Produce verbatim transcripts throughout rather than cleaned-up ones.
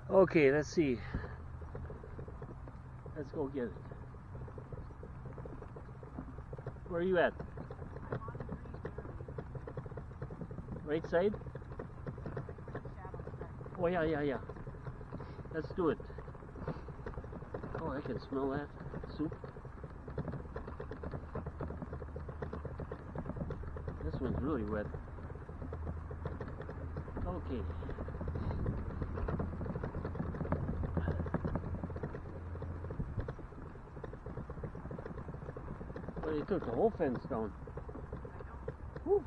Okay, let's see. Let's go get it. Where are you at? Right side? Oh yeah, yeah, yeah. Let's do it. Oh, I can smell that soup. This one's really wet. Okay. Well, they took the whole fence down. Woo.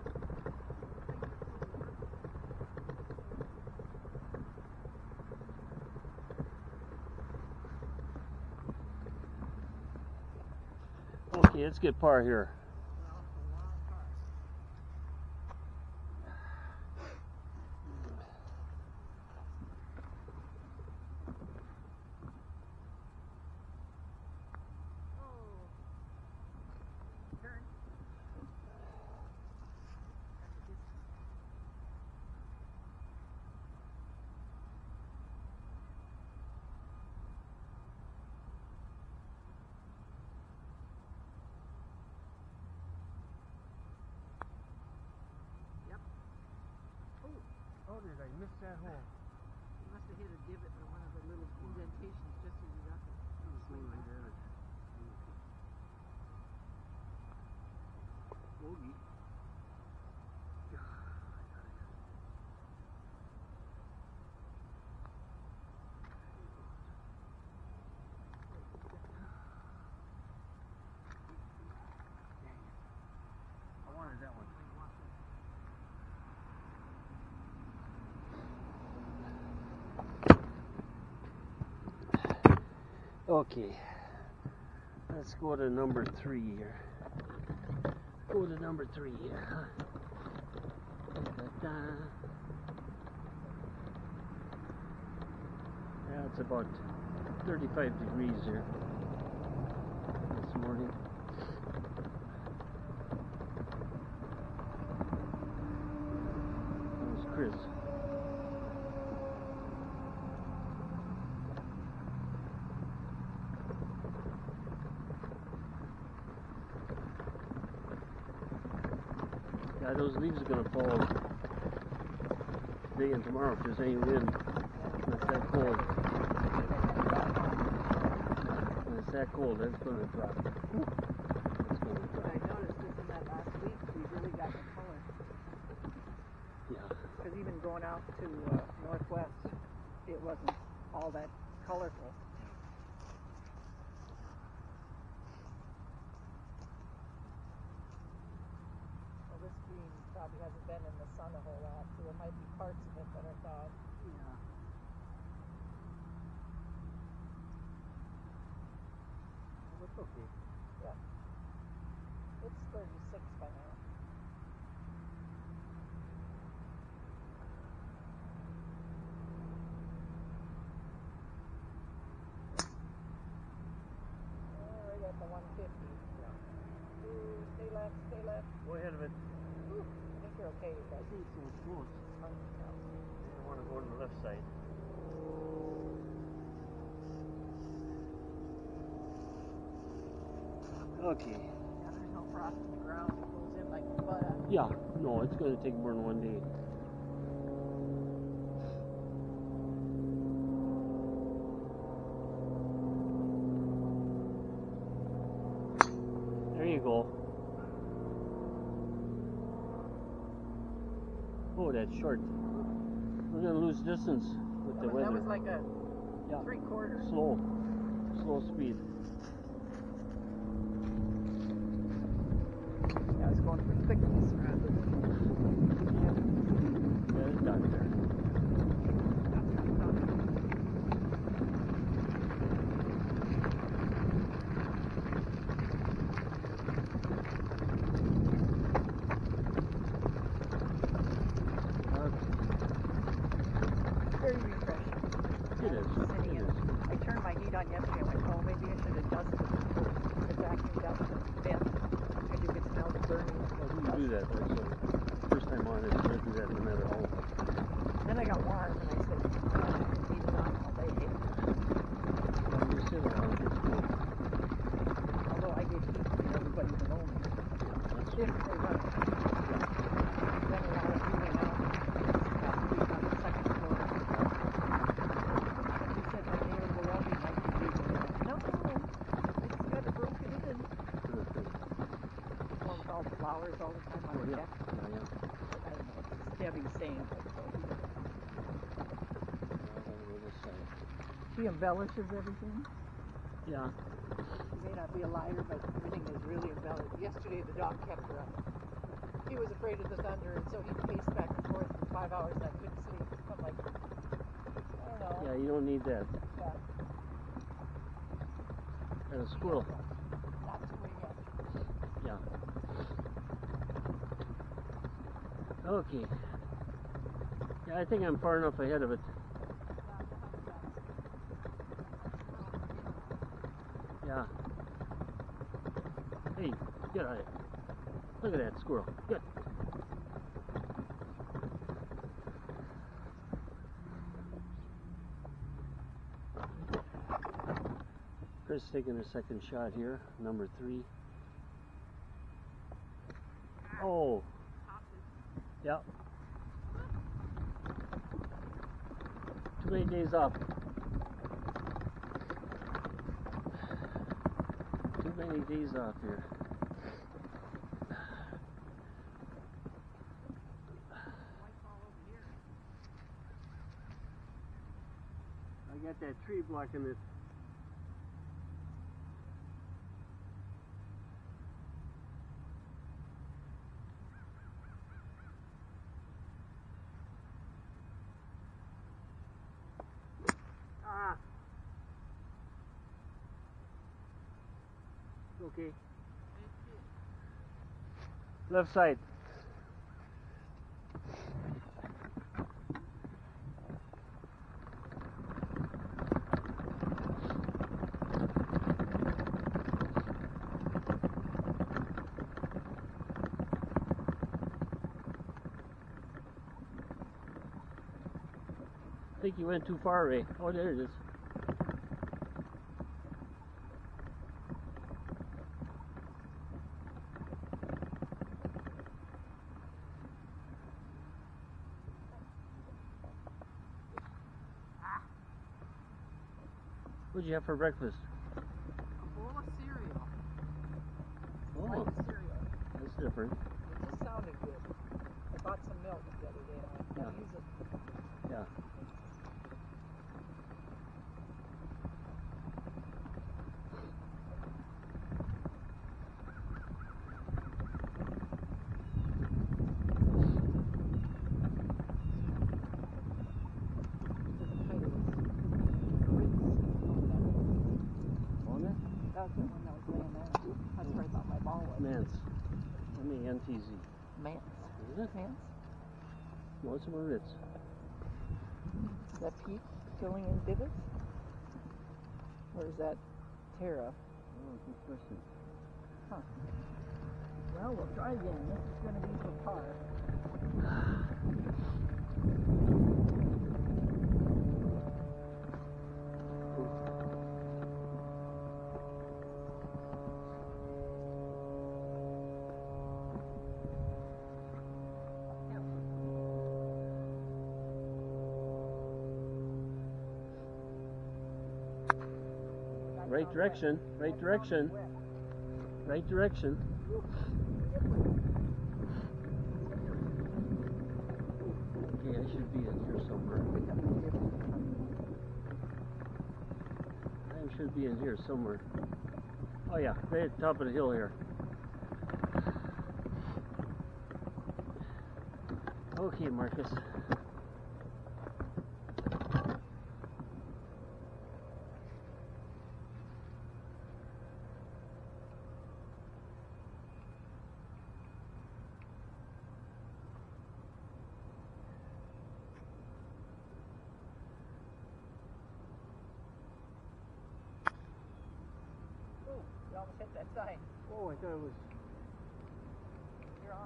Okay, let's get par here. Oh, did I miss that hole? You must have hit a divot or one of the little indentations just as you got there. Swing back. Bogey. I wanted that one. Okay, let's go to number three here. Go to number three here. Da-da-da. Yeah, it's about thirty-five degrees here this morning. There's Kris. Yeah, those leaves are going to fall today and tomorrow if there's any wind. It's that cold. When it's that cold, that's going to drop. It's going to drop. I noticed this in that last week, we really got the color. Yeah. Because even going out to uh, Northwest, it wasn't all that colorful. This green probably hasn't been in the sun a whole lot, so there might be parts of it that are thawed. Yeah. Well, that's okay. Yeah. It's thirty-six by now. Uh, right at the one fifty. Yeah. Ooh, stay left, stay left. Go ahead of it. Ooh, I think you're okay, I but think so close. it's hard to tell. I want to go to the left side. Okay. Yeah, there's no frost in the ground. It goes in like butter. Yeah, no, it's going to take more than one day. There you go. Oh, that's short. We're going to lose distance with the That was, weather. that was like a Yeah. three quarters. Slow. Slow speed. Yeah, I was going for thickness rather than. Yeah, it's down there. Very refreshing. It is. Sitting It in. is. I turned my heat on yesterday. I went, oh, maybe I should adjust it. I vacuumed out the vent. And you could smell the burning. I didn't do that. That's the first time on it. I do that no matter how. Then I got warm and I said, oh, I can heat it on all day. If they run it. Then a lot of people now have sleep on the second floor. And he said my neighbor below me might be using it. No, I just got it broken in. Blows all the flowers all the time on Oh, the yeah. deck. Yeah, yeah. I don't know what Debbie's saying, but uh, she embellishes everything. Yeah. She may not be a liar, but everything is really embellished. Yesterday the dog kept her up. He was afraid of the thunder, and so he paced back and forth for five hours and I couldn't sleep. I'm like, I don't know. Yeah, you don't need that. Yeah. And a squirrel. Not to me yet. Yeah. Okay. Yeah, I think I'm far enough ahead of it. Yeah. Hey, get out of here. Look at that squirrel. Good. Kris taking a second shot here, number three. Oh. Yeah. Too many days off. Too many days off here. I got that tree blocking it. Ah. Okay. Left side. I think you went too far, Ray. Oh, there it is. What'd you have for breakfast? A bowl of cereal. Oh, Light cereal. that's different. It just sounded good. I bought some milk the other day and I Yeah. use it. Yeah. That's the one that was laying there. That's where I thought my ball was. Mance. M A N T Z. Mance. Isn't it? Mance? No, it's a Ritz. Is that Pete filling in divots? Or is that Tara? Oh, good question. Huh. Well, we'll try again. This is going to be for par. Right direction, right direction, right direction. Okay, I should be in here somewhere. I should be in here somewhere. Oh yeah, right at the top of the hill here. Okay, Marcus. You almost hit that sign. Oh, I thought it was. You're on.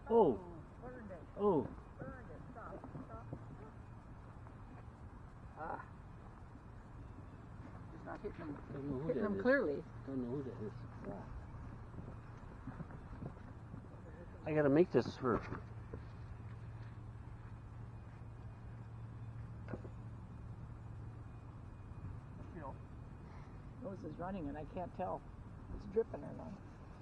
Oh. Burned it. Oh. Burned it. Stop. Stop. Ah. He's not hitting them. Don't know who Hitting that them is. clearly. Don't know who that is. Wow. I gotta make this for. You know. Nose is running and I can't tell if it's dripping or not.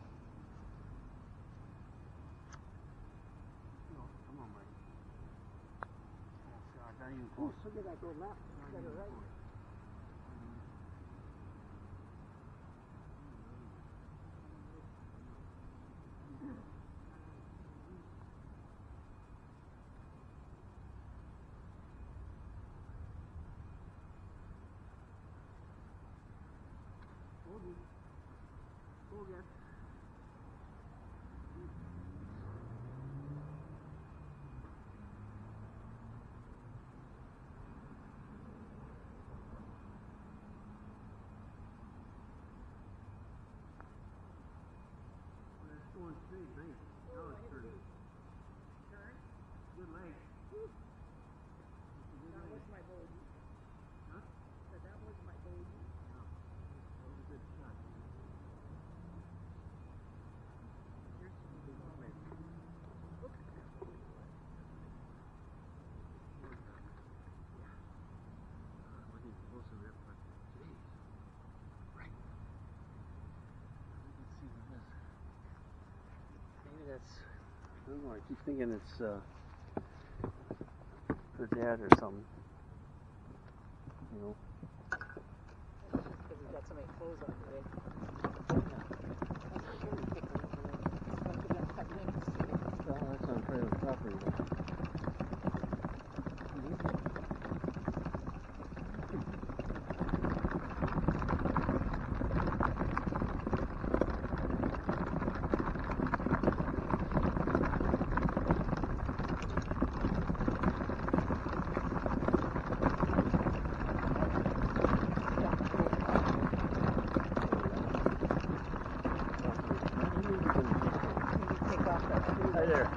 No, come on, Mike. Oh, God, not even Ooh, close. look at that go left instead of right. Go again. That's going straight, nice. Now it's turning. Turn. Good leg. That was my bogey. Huh? Said that was my bogey. That was a good shot. Here's some big one. Look at that. We're getting close to that, but geez. Right. Let's see what this. Maybe that's. I don't know. I keep thinking it's uh, her dad or something. You know. Because he's got so many clothes on today. Well, that's on private property. Hi there.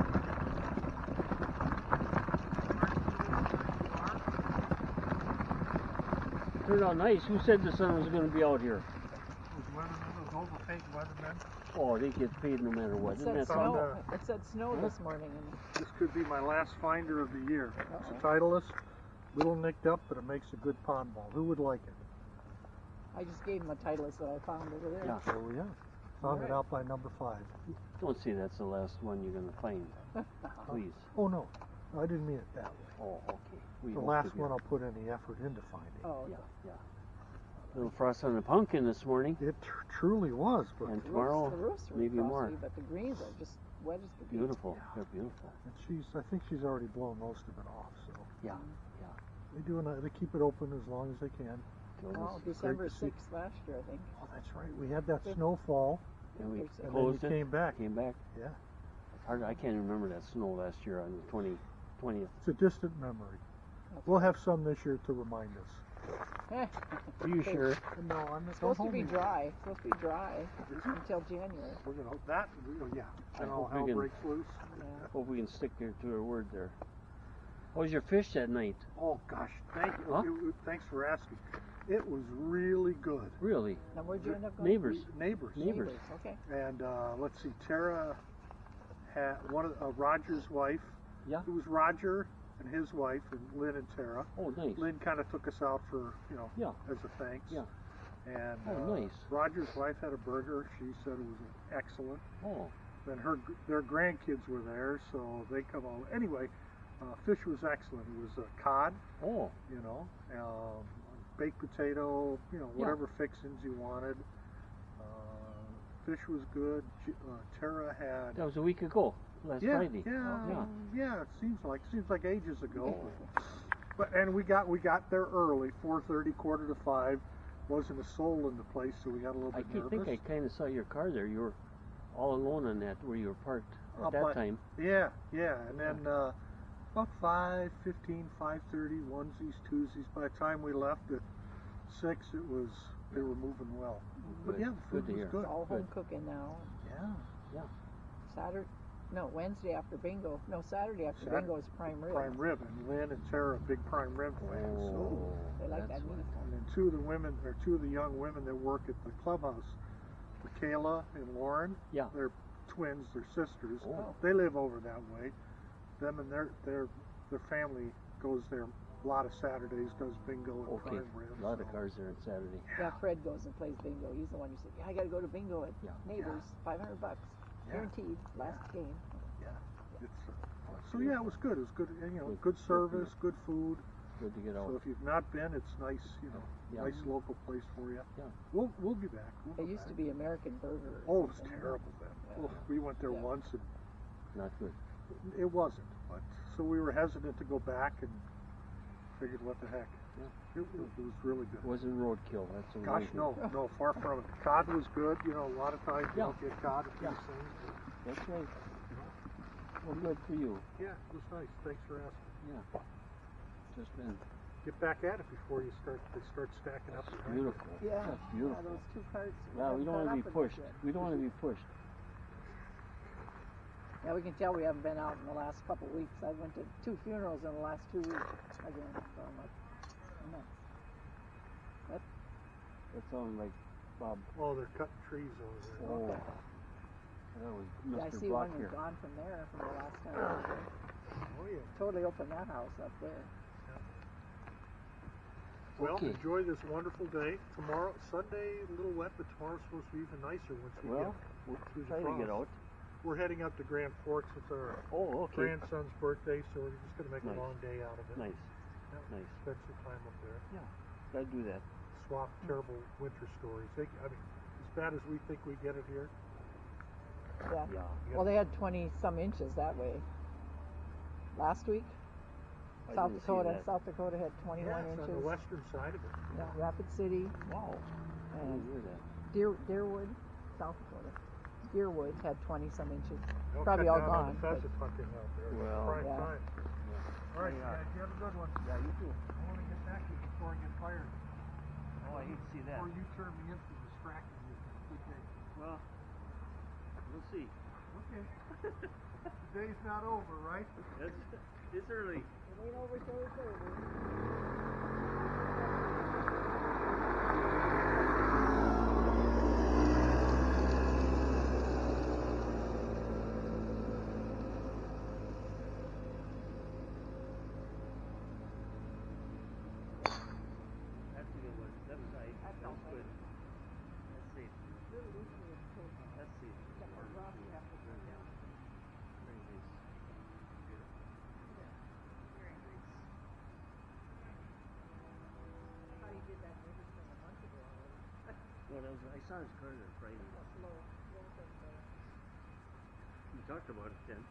Turned out nice. Who said the sun was going to be out here? Those weathermen, those overpaid weathermen. Oh, they get paid no matter what. It Isn't said that snow. something? It said snow Huh? this morning. And This could be my last finder of the year. It's Uh-oh. a Titleist, little nicked up, but it makes a good pond ball. Who would like it? I just gave him a Titleist that I found over there. Yeah. Oh yeah, found Alright. it out by number five. Don't say that's the last one you're going to find. Please. Oh no, I didn't mean it that way. Oh, okay. We The hope last to one be- I'll put any effort into finding. Oh, Yeah, yeah. Little frost on the pumpkin this morning. It tr- truly was, but And the tomorrow, roofs, the roofs were maybe frosty, more. but the greens are just wet as the beach. Beautiful. They're beautiful. and she's I think she's already blown most of it off. So Yeah. they do a- they keep it open as long as they can. So Oh, this- December to see. sixth last year, I think. Oh, that's right. We had that Fifth. snowfall, and we There's- and then closed you it. came back. Came back. Yeah, It's hard. I can't remember that snow last year on the twentieth. twentieth. it's a distant memory. We'll have some this year to remind us. Are you sure? No, I'm not It's supposed to don't be hold me. dry. It's supposed to be dry until January. We're gonna hope that. we- oh, Yeah, I then all hope we hell can- breaks loose. Yeah. Hope we can stick there to our word there. How was your fish that night? Oh gosh, thank you. Huh? It- it- thanks for asking. It was really good. Really? Now where'd you end up going? Neighbors. Neighbors. Neighbors. Okay. And uh, let's see, Tara had one of uh, Roger's wife. Yeah. It was Roger and his wife, and Lynn and Tara. Oh, nice. Lynn kind of took us out for, you know, Yeah. as a thanks. Yeah. And Oh, uh, nice. Roger's wife had a burger. She said it was excellent. Oh, Then her their grandkids were there, so they come all. Anyway, uh, fish was excellent. It was uh, cod, oh, you know, um, baked potato, you know, Yeah. whatever fixings you wanted. Uh, fish was good. J- Uh, Tara had. that was a week ago, last yeah, Friday. yeah, Yeah. yeah. It seems like seems like ages ago. But and we got we got there early, four thirty, quarter to five. Wasn't a soul in the place, so we got a little I bit can nervous. think I kind of saw your car there. You were all alone on that where you were parked at Up that by- time. Yeah, yeah, and then uh, about five fifteen, five thirty, onesies, twosies. By the time we left at six, it was they were moving well. But Good. yeah, the Good food to was hear. good. It's all Good. home cooking now. Yeah. Saturday, No, Wednesday after bingo. No, Saturday after Saturday. bingo is prime rib. Prime rib, and Lynn and Sarah are big prime rib fans. So. Oh, They like that's that meat. what. And then two of the women, or two of the young women that work at the clubhouse, Michaela and Lauren. Yeah. They're twins. They're sisters. Oh. They live over that way. Them and their their their family goes there a lot of Saturdays, does bingo and Okay, prime rib. a lot so. of cars there on Saturday. Yeah, Fred goes and plays bingo. He's the one who said, "Yeah, I got to go to bingo at Yeah. Neighbors, five hundred bucks, Yeah. guaranteed, last game." It's, uh, so yeah, it was good. It was good. You know, Good- good good service, good food. Good to get out. So if you've not been, it's nice. You know, Yeah. nice local place for you. Yeah. We'll we'll be back. We'll It go used to back. be American Burger. or Oh, it was something. terrible then. Yeah. Oh, we went there Yeah. once and Not good. it wasn't. But so we were hesitant to go back and figured, what the heck. Yeah. It, it was really good. It wasn't roadkill. That's a Gosh, no, no, far from it. Cod was good. You know, a lot of times you Yeah. don't get cod at Yeah. these things. But That's right. Well, good for you. yeah, it was nice. Thanks for asking. Yeah. Just been Get back at it before you start. They start stacking up. behind you. beautiful. Yeah, That's yeah, beautiful. those two carts. Well, we haven't don't want caught to be up with pushed. us yet. We don't want to be pushed. Yeah, we can tell we haven't been out in the last couple of weeks. I went to two funerals in the last two weeks again, so I'm like, nuts. That sounds like Bob. Oh, they're cutting trees over there. Oh, Okay. that was Yeah, I Mister see Block one was here. gone from there from the last time. I was there. Oh yeah. Totally opened that house up there. Well, Okay. enjoy this wonderful day. Tomorrow, Sunday, a little wet, but tomorrow's supposed to be even nicer once we Well, get we'll through the try to get frost. out. We're heading up to Grand Forks. It's our Oh, okay. grandson's birthday, so we're just going to make Nice. a long day out of it. Nice. Yeah, Nice. Spend some time up there. Gotta do that. Swap terrible winter stories. They, I mean, as bad as we think we get it here. Yeah. Yeah. Well, they had twenty some inches that way. Last week, I South didn't see Dakota, that. South Dakota had twenty-one Yeah, it's on inches. the western side of it. Yeah, Rapid City Wow. I and didn't hear that. Deer, Deerwood, South Dakota. Deerwood had twenty some inches. Don't Probably cut all down on gone, the but- pheasant hunting out there. Well, Prime yeah. time. All right, Yeah. guys, you have a good one. Yeah, you too. I want to get back to you before I get fired. Oh, I hate to see that. Or you turn me in for distracting you. Okay. Well, we'll see. Okay. The day's not over, right? It's, it's early. It ain't over till it's over. That's a good one. That was nice. That felt good. nice. Let's see. Little loosening of the coat. Let's see. Got the rough, you have to turn down. Very nice. Very nice. I thought he did that maybe from a month ago already. Well, that was, I saw his car there Friday. Slow, slow thing there. We talked about it then.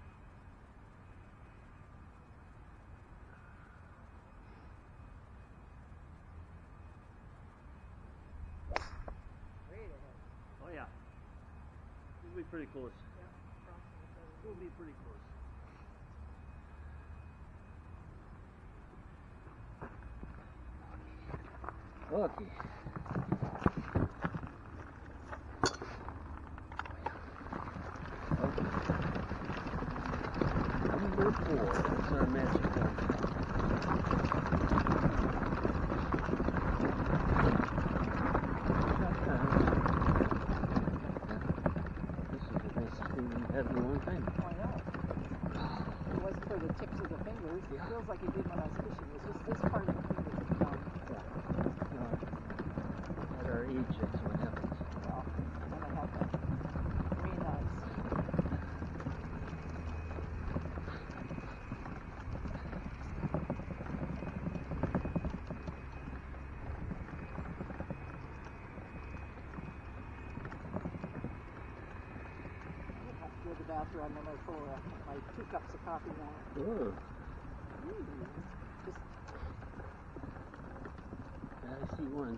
Straight ahead. Oh yeah. We'll be pretty close. Yeah, crossing the road. We'll be pretty close. Okay. Okay. Number four. That's our magic number. This is the nicest thing we've had in a long time. Oh, I know. If it wasn't for the tips of the fingers, it Yeah. feels like it did when I was fishing. It's just this part of the finger is numb. Uh, at our age, that's what happens. Well, and I have that green eyes. I have to go to the bathroom and I pour uh, my two cups of coffee now. Oh, Ooh, just I see one.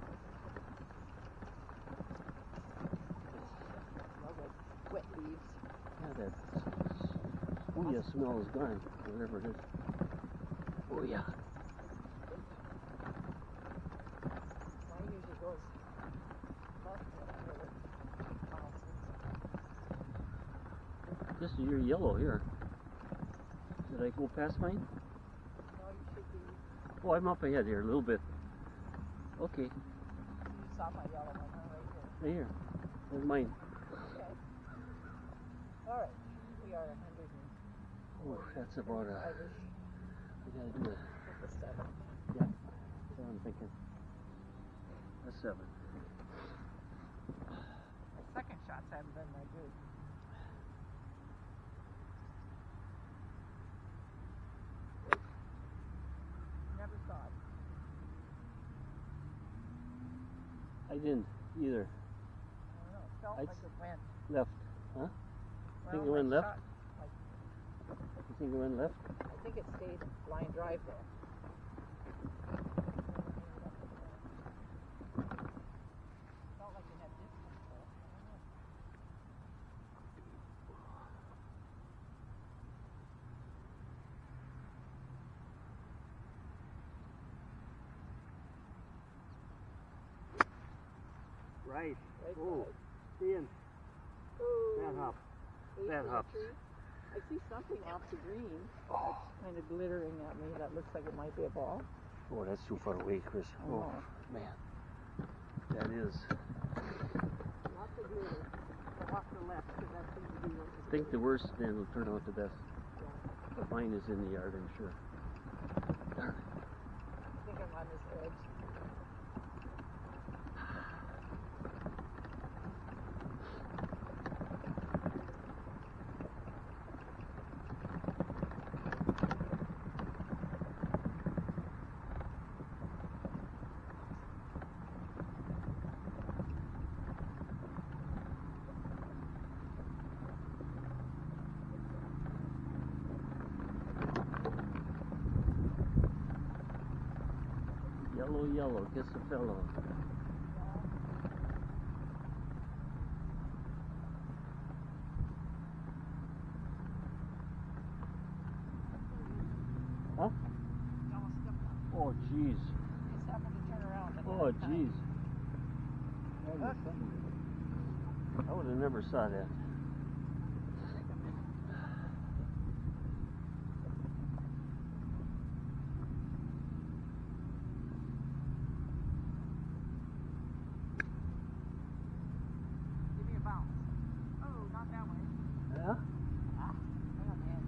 smells like wet leaves. Yeah, that oh yeah, smell is gone. Whatever it is. Oh yeah. Mine usually goes left and right. This See, you're yellow here. Did I go past mine? No, you should be. Oh, I'm up ahead here a little bit. Okay, You saw my yellow one, huh, right here. right here. There's mine. Okay. All right. We are one hundred and Oh, that's about a. five-ish. We gotta do it. With the seven. Yeah, that's what I'm thinking. That's seven. The second shots haven't been that good. Never saw it. I didn't either. I don't know. It felt I'd like it went. Left. Huh? Well, Think it my went left? shot, like, You think it went left? I think it stayed line drive though. Felt like it had distance though. I don't know. Right. Right Oh, side. in. Ooh. That hop. Base That of the hops. tree. I see something off the green. Oh. That's kind of glittering at me. That looks like it might be a ball. Oh, that's too far away, Chris. I Oh, know. man. That is. Lots of glitter. But off the left, because that seems to be what I think the worst then will turn out the best. Yeah. But mine is in the yard, I'm sure. Darn it. I think I'm on this edge. Yellow, yellow, kiss a fellow. Huh? Almost stepped on it. Oh, jeez. Just happened to turn around. at Oh, that time. jeez. Huh? I would have never saw that. Give me a bounce. Oh, not that way. Yeah? Ah, oh man.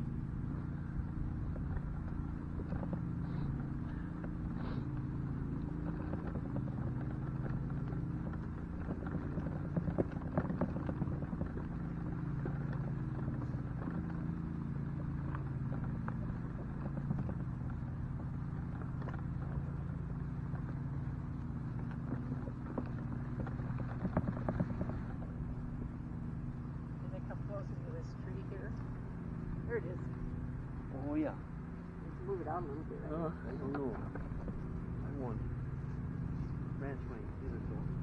Did it come closer to this tree here? There it is. Oh, yeah. Let's move it out a little bit. I Uh, think. I don't know. I won. Branch mine. Here it goes.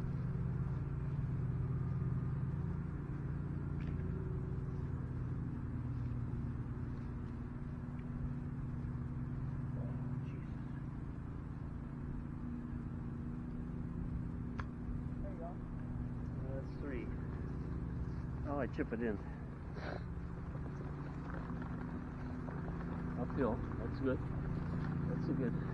There you go. That's three. Oh, I chip it in. Uphill. That's good. That's a good.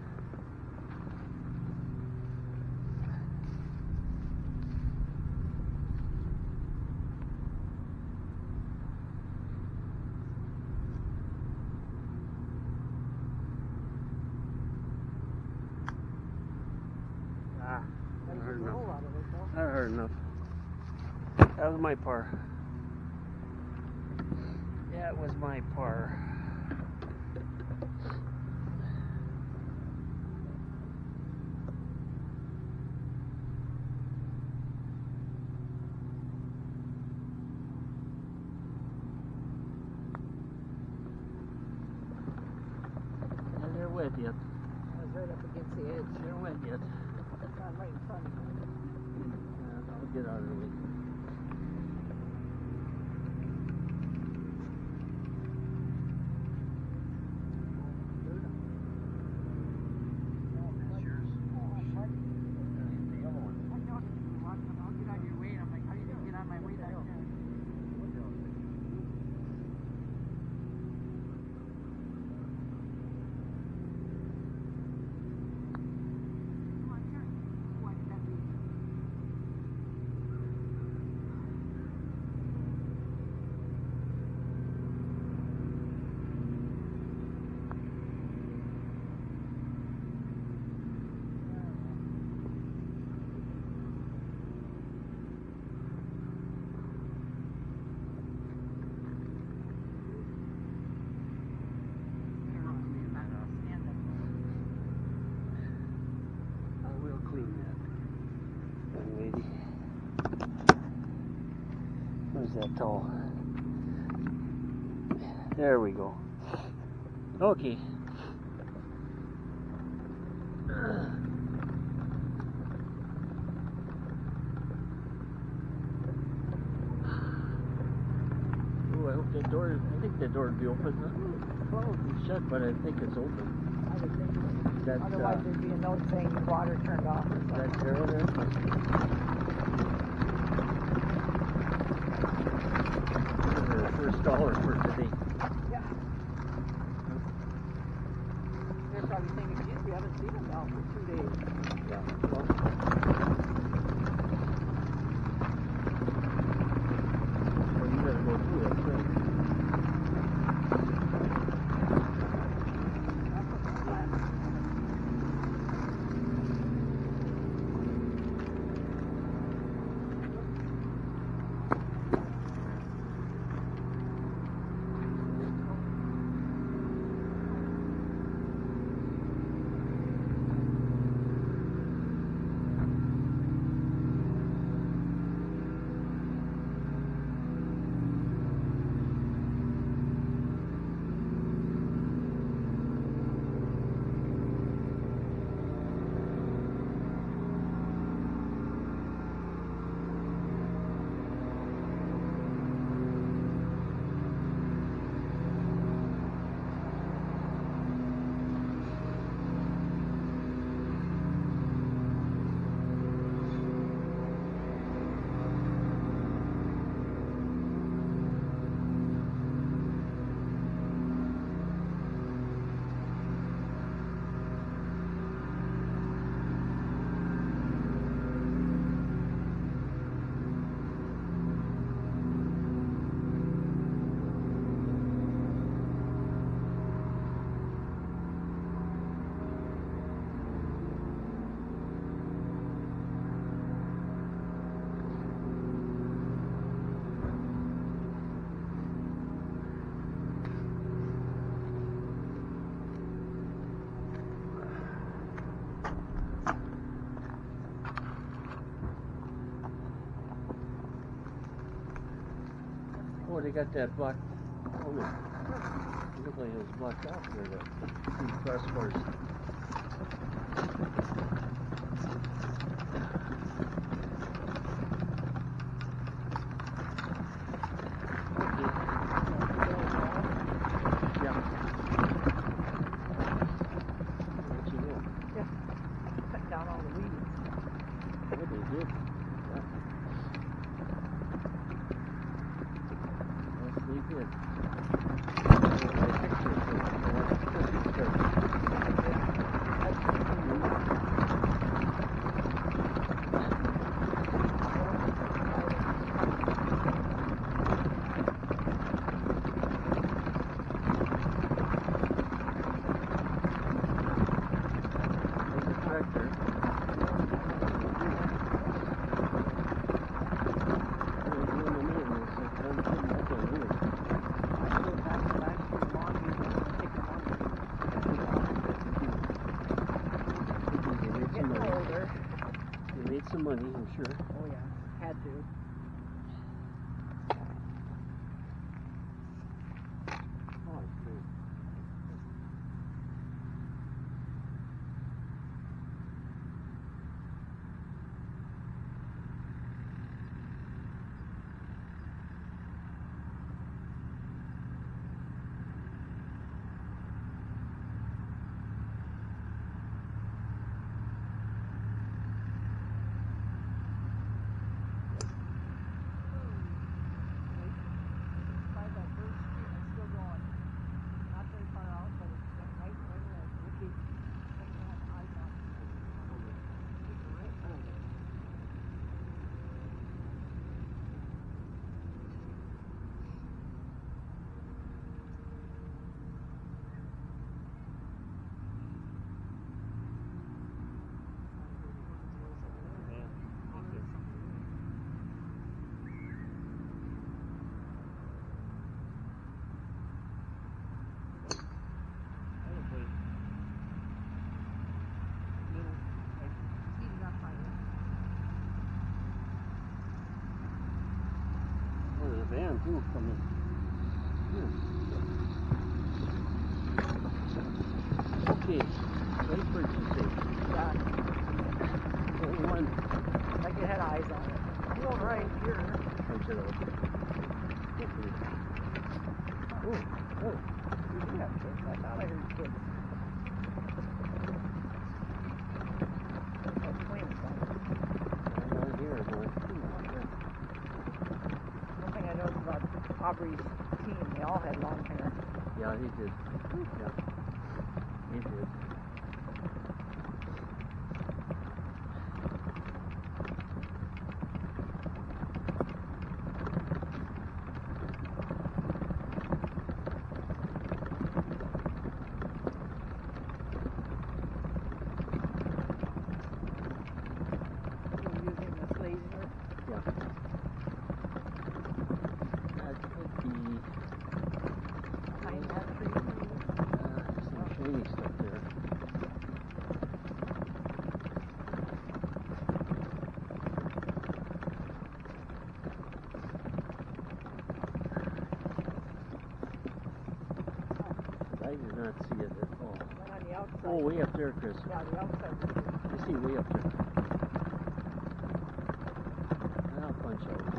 Ah, Got a not hard good enough. roll out of it though. Not hard enough. That was my par. That was my par. And they're wet yet. I was right up against the edge. They're wet yet. Not right in front of me. Yeah, I'll get out of the way. That's yours. Oh, shit. Gotta hit the yellow one. I know that you want them. I'll get out of your way. And I'm like, how do you get on my way back there? that tall. There we go. Okay. Oh, I hope that door, I think that door will be open. Probably shut, but I think it's open. I would think so. That, Otherwise, uh, there'd be a note saying your water turned off or something. That Carol there? This is her first dollar for today. Yeah. They're probably thinking, geez, we haven't seen them now for two days. Yeah. Well, well, you gotta go through that thing. That's what's flat. Oh, they got that blocked. Oh, no. It looked like it was blocked off there, the two crossbars. Yeah. I'll let you know. Yeah. Cut down all the weeds. Oh, they did. Yeah. Yes, they did. Some money, I'm sure. Oh yeah, had to. Oh, it's great. Ooh, come in. Yeah. Okay, wait for it to say. Yeah, Only one. like it had eyes on it. You're right here. Punch it out. Hopefully. Oh, oh. You do have kids. I thought I heard kids. Oh, twins. I don't hear it, boy. One thing I know about Aubrey's team, they all had long hair. Yeah, he did. Yeah, he did. You're using this laser. Yeah. That could be Behind that tree. uh, some shady stuff there. I did not see it at all. One on the outside. Oh, way up there, Chris. Yeah, the outside. You see way up there. I'll punch out.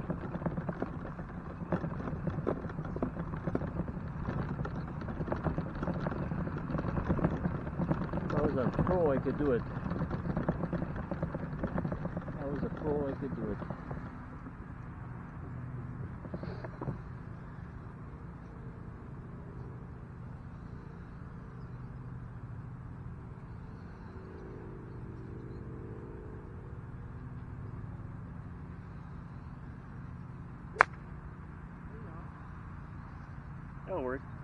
If I was a pro, I could do it. If I was a pro, I could do it. That'll work.